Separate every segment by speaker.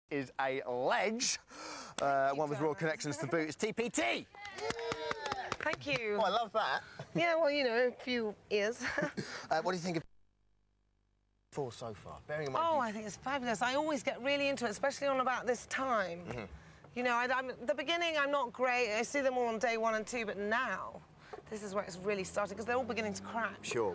Speaker 1: is a ledge. One with raw connections to boot. It's TPT.
Speaker 2: Thank you.
Speaker 1: Oh, I love that.
Speaker 2: Yeah, well, you know, a few ears.
Speaker 1: What do you think of four so far? Bearing in mind
Speaker 2: I think it's fabulous. I always get really into it, especially on about this time.
Speaker 1: Mm-hmm.
Speaker 2: You know, the beginning, I'm not great. I see them all on day 1 and 2, but now, this is where it's really started, because they're all beginning to crack.
Speaker 1: Sure.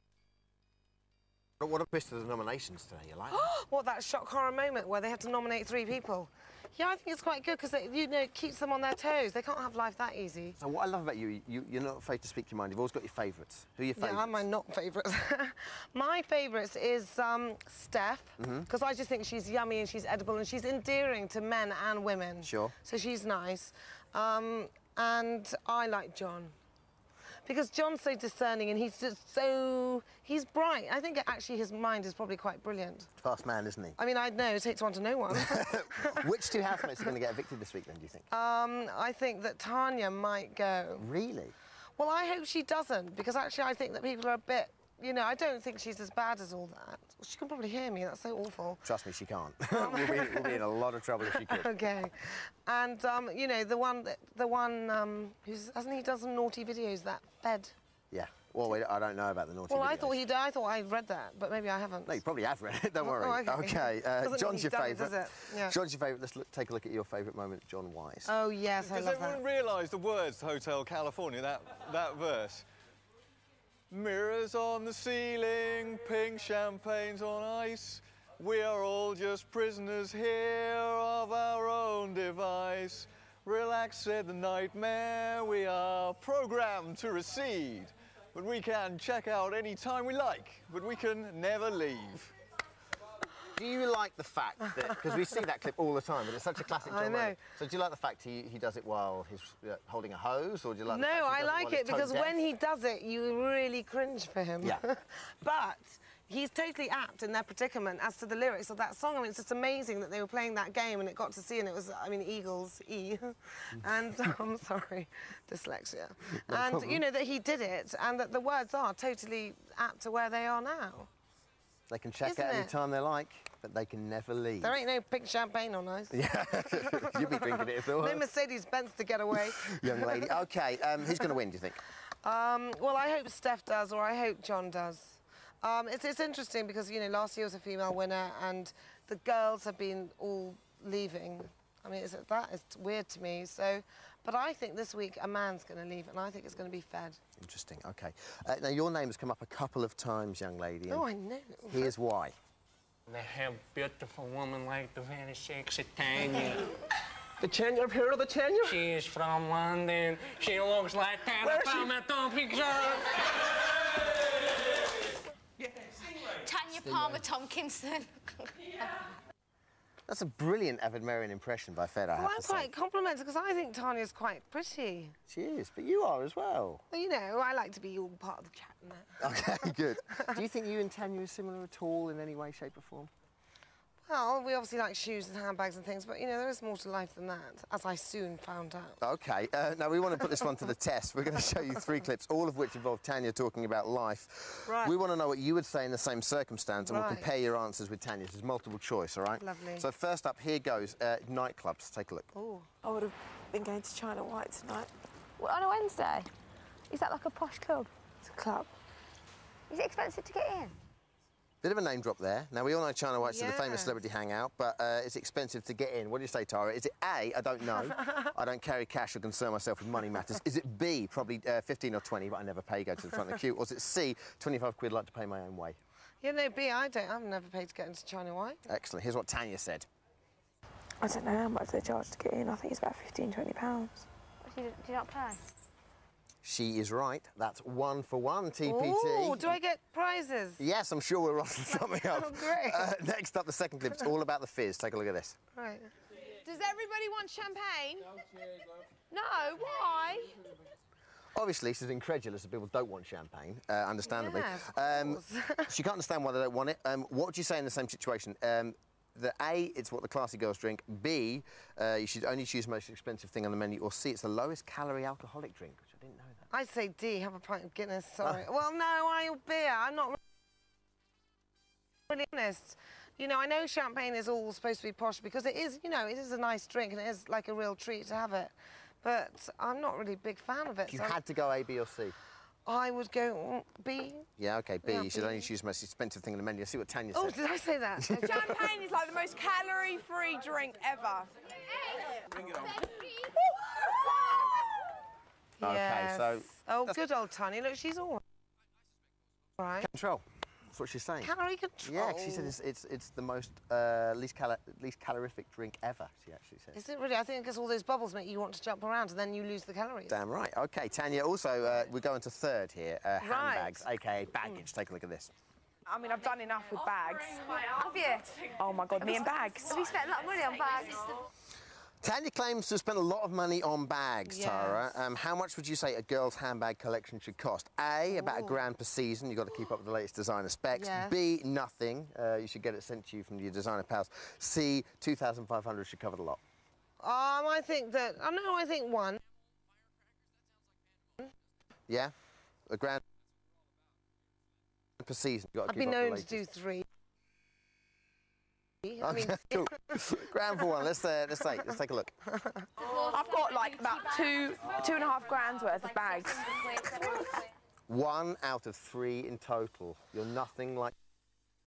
Speaker 1: What a twist to the nominations today, you like that?
Speaker 2: What, that shock horror moment where they had to nominate 3 people? Yeah, I think it's quite good because, you know, it keeps them on their toes. They can't have life that easy.
Speaker 1: So what I love about you, you're not afraid to speak your mind. You've always got your favourites. Who are your favourites?
Speaker 2: Yeah, my not favourites. My favourites is Steph, because I just think she's yummy and she's edible and she's endearing to men and women.
Speaker 1: Sure.
Speaker 2: So she's nice. And I like John. Because John's so discerning and he's just so... He's bright. I think actually his mind is probably quite brilliant.
Speaker 1: Fast man, isn't he?
Speaker 2: I mean, I know, it takes one to know one.
Speaker 1: Which 2 housemates are going to get evicted this week then, do you think?
Speaker 2: I think that Tanya might go.
Speaker 1: Really?
Speaker 2: Well, I hope she doesn't, because actually I think that people are a bit... You know, I don't think she's as bad as all that. Well, she can probably hear me, that's so awful.
Speaker 1: Trust me, she can't. we'll be in a lot of trouble if she could.
Speaker 2: OK. And, you know, the one who's... Hasn't he done some naughty videos, that Fed?
Speaker 1: Yeah. Well, I don't know about the naughty videos.
Speaker 2: Well, I thought I'd read that, but maybe I haven't.
Speaker 1: No, you probably have read it, don't worry.
Speaker 2: Oh, OK.
Speaker 1: John's your favourite.
Speaker 2: Yeah.
Speaker 1: John's your favourite. Let's take a look at your favourite moment, John Wise.
Speaker 2: Oh, yes, I love that.
Speaker 3: Does everyone realise the words to Hotel California, that verse? Mirrors on the ceiling, pink champagnes on ice. We are all just prisoners here of our own device. Relax, said the nightmare, we are programmed to recede. But we can check out any time we like, but we can never leave.
Speaker 1: Do you like the fact that, because we see that clip all the time, but it's such a classic John moment. So do you like the fact he does it while he's holding a hose, or do you like the fact
Speaker 2: I like it because
Speaker 1: deaf?
Speaker 2: when he does it, you really cringe for him.
Speaker 1: Yeah.
Speaker 2: But he's totally apt in their predicament as to the lyrics of that song. I mean, it's just amazing that they were playing that game and it got to see, and it was, I mean, Eagles, E. And, I'm sorry, dyslexia.
Speaker 1: No
Speaker 2: and,
Speaker 1: problem.
Speaker 2: you know, that he did it and that the words are totally apt to where they are now.
Speaker 1: They can check out any time they like, but they can never leave.
Speaker 2: There ain't no pink champagne on ice.
Speaker 1: Yeah, you'd be drinking it if there were.
Speaker 2: No Mercedes-Benz to get away.
Speaker 1: Young lady. OK, who's going to win, do you think?
Speaker 2: Well, I hope Steph does, or I hope John does. It's interesting because, you know, last year was a female winner and the girls have been all leaving. I mean, that is weird to me. So, but I think this week a man's going to leave and I think it's going to be Fed.
Speaker 1: Interesting, OK. Now, your name has come up a couple of times, young lady.
Speaker 2: Oh, I know.
Speaker 1: Here's why.
Speaker 4: They have a beautiful woman like the very sexy Tanya.
Speaker 5: The Tanya, I've heard of the Tanya.
Speaker 4: She is from London. She looks like Tanya from a picture.
Speaker 6: Tanya Palmer Tomkinson.
Speaker 1: That's a brilliant Avid Marian impression by Fed, I have to say.
Speaker 2: Well, I'm quite complimented because I think Tanya's quite pretty.
Speaker 1: She is, but you are as well.
Speaker 2: Well, you know, I like to be all part of the chat and that.
Speaker 1: OK, good. Do you think you and Tanya are similar at all in any way, shape or form?
Speaker 2: Well, we obviously like shoes and handbags and things, but, you know, there is more to life than that, as I soon found out.
Speaker 1: OK, now we want to put this one to the test. We're going to show you 3 clips, all of which involve Tanya talking about life.
Speaker 2: Right.
Speaker 1: We want to know what you would say in the same circumstance, and we'll
Speaker 2: Right.
Speaker 1: compare your answers with Tanya's. There's multiple choice, all right?
Speaker 2: Lovely.
Speaker 1: So first up, here goes, nightclubs. Take a look.
Speaker 2: Oh.
Speaker 7: I would have been going to China White tonight.
Speaker 6: Well, on a Wednesday? Is that like a posh club?
Speaker 7: It's a club.
Speaker 6: Is it expensive to get in?
Speaker 1: Bit of a name drop there. Now, we all know China White's the famous
Speaker 2: Yes.
Speaker 1: celebrity hangout, but it's expensive to get in. What do you say, Tara? Is it A, I don't know, I don't carry cash or concern myself with money matters? Is it B, probably 15 or 20, but I never pay, go to the front of the queue? Or is it C, 25 quid, like to pay my own way?
Speaker 2: Yeah, no, B, I've never paid to get into China White.
Speaker 1: Excellent. Here's what Tanya said.
Speaker 7: I don't know how much they charge to get in. I think it's about £15, £20.
Speaker 6: Do you not pay?
Speaker 1: She is right. That's 1 for 1, TPT.
Speaker 2: Oh, do I get prizes?
Speaker 1: Yes, I'm sure we're rostering something up.
Speaker 2: Oh, great.
Speaker 1: Next up, the second clip. It's all about the fizz. Take a look at this.
Speaker 2: Right.
Speaker 8: Does everybody want champagne? No, why?
Speaker 1: Obviously, she's incredulous that people don't want champagne, understandably.
Speaker 2: Yeah, of course.
Speaker 1: She can't understand why they don't want it. What would you say in the same situation? The A, it's what the classy girls drink. B, you should only choose the most expensive thing on the menu. Or C, it's the lowest calorie alcoholic drink, which I didn't know that.
Speaker 2: I'd say D, have a pint of Guinness, sorry. Well, no, beer. I'm not really honest. You know, I know champagne is all supposed to be posh because it is, you know, it is a nice drink and it is like a real treat to have it. But I'm not really a big fan of it.
Speaker 1: If you had to go A, B or C?
Speaker 2: I would go B.
Speaker 1: Yeah, OK, B.
Speaker 2: Yeah,
Speaker 1: you should
Speaker 2: B.
Speaker 1: only choose the most expensive thing on the menu. Let's see what Tanya
Speaker 2: Oh,
Speaker 1: said.
Speaker 2: did I say that?
Speaker 9: Champagne is like the most calorie-free drink ever.
Speaker 1: OK, so...
Speaker 2: Oh, good old Tanya. Look, she's all right.
Speaker 1: Control. That's what she's saying.
Speaker 2: Calorie control.
Speaker 1: Yeah, she said it's the most least calorific drink ever, she actually said.
Speaker 2: Is it really? I think because all those bubbles make you want to jump around and then you lose the calories.
Speaker 1: Damn right. OK, Tanya, also, we're going to third here, handbags, a.k.a. baggage. Take a look at this.
Speaker 9: I mean, I've done enough with bags.
Speaker 6: Have you?
Speaker 9: Oh, my God, me and bags.
Speaker 6: Have you spent a lot of money on bags?
Speaker 1: Tanya claims to have spent a lot of money on bags,
Speaker 2: Yes.
Speaker 1: Tara. How much would you say a girl's handbag collection should cost? A, about £1,000 per season. You've got to keep up with the latest designer specs.
Speaker 2: Yes.
Speaker 1: B, nothing. You should get it sent to you from your designer pals. C, 2,500 should cover the lot.
Speaker 2: I think that... Oh, no, I think one.
Speaker 1: Yeah? £1,000 per season. You've got to
Speaker 2: I've
Speaker 1: keep
Speaker 2: been
Speaker 1: up with
Speaker 2: known
Speaker 1: the
Speaker 2: to do
Speaker 1: latest.
Speaker 2: 3. I mean,
Speaker 1: Okay, cool. £1,000 for one. Let's take a look.
Speaker 9: I've got like about £2.5 grand worth of bags.
Speaker 1: 1 out of 3 in total. You're nothing like